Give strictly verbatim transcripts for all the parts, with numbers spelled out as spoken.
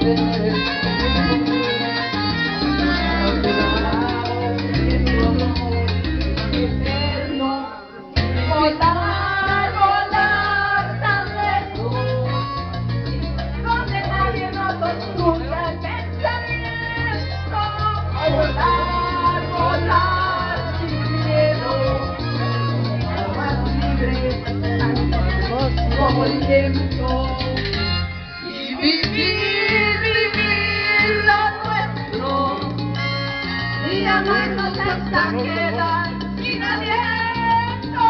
Como el viento y vivir, vivir lo nuestro y amarnos hasta quedar sin aliento,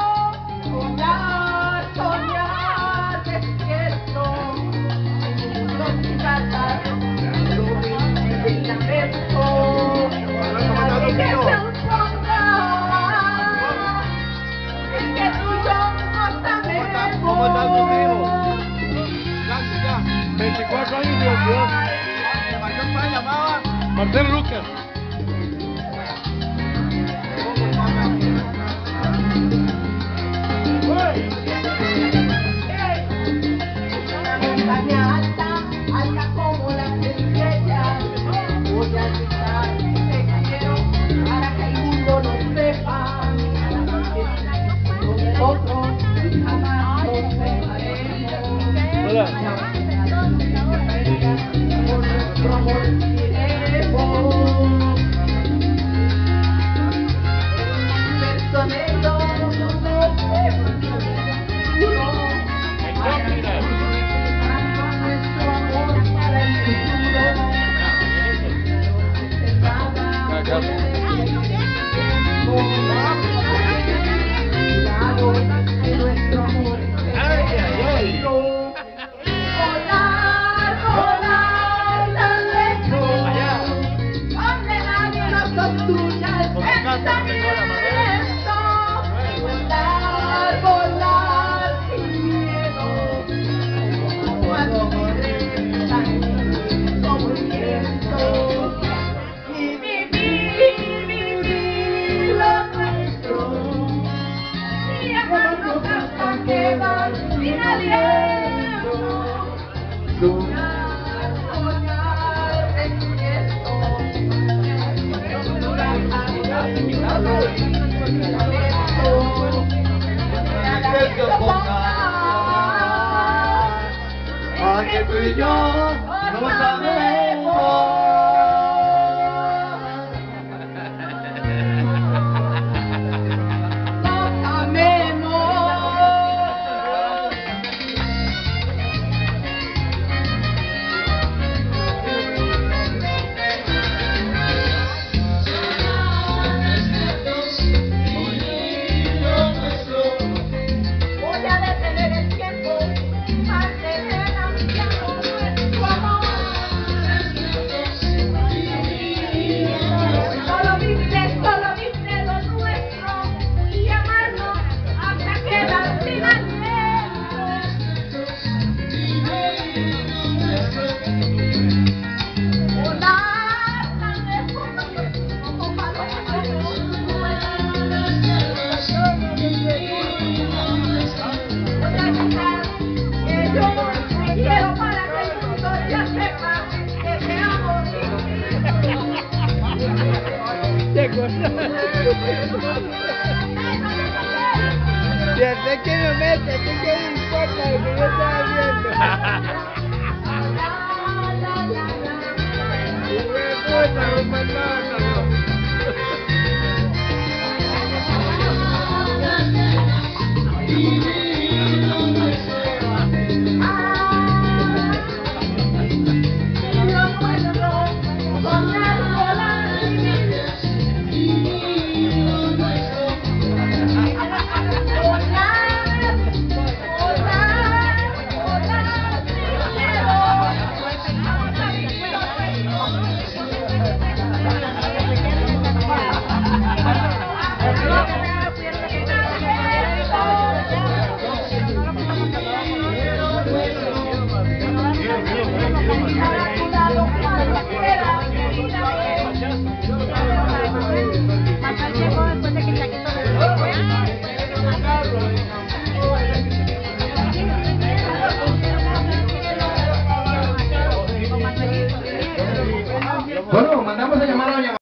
soñar, soñar despierto, sin tratar lo mismo del lamento, nadie que se oponga, es que tú y yo nos amemos. ¿Cómo estás conmigo? veinticuatro años de Dios. ¿Cómo se llamaba? Marcelo Lucas. Montaña alta, alta como las estrellas, voy a gritar te quiero para que el mundo lo sepa, nosotros jamás nos separemos. Hola. Por nuestro amor iremos. Personero no se futuro. Nuestro amor para el futuro. Cuidado de nuestro amor. Volar, volar tan lejos, donde nadie nos obstruya el pensamiento. Volar, volar sin miedo, cuando corremos tan como el viento. Y vivir, vivir lo nuestro, y amarnos hasta quedar sin aliento. Soñar, soñar despierto, nadie se oponga, Aunque tú y yo no sabemos. nos amemos. Voy a detener el tiempo, mantener anciano nuestro amor. Solo viste, solo viste lo nuestro y amarnos hasta quedar sin aliento. Volar tan lejos como palomas. Voy a gritar que yo te quiero para que el mundo ya sepa que te amo. Sé que me mete, sé que no importa lo que yo estaba viendo. Y me gusta, me mandaba. Bueno.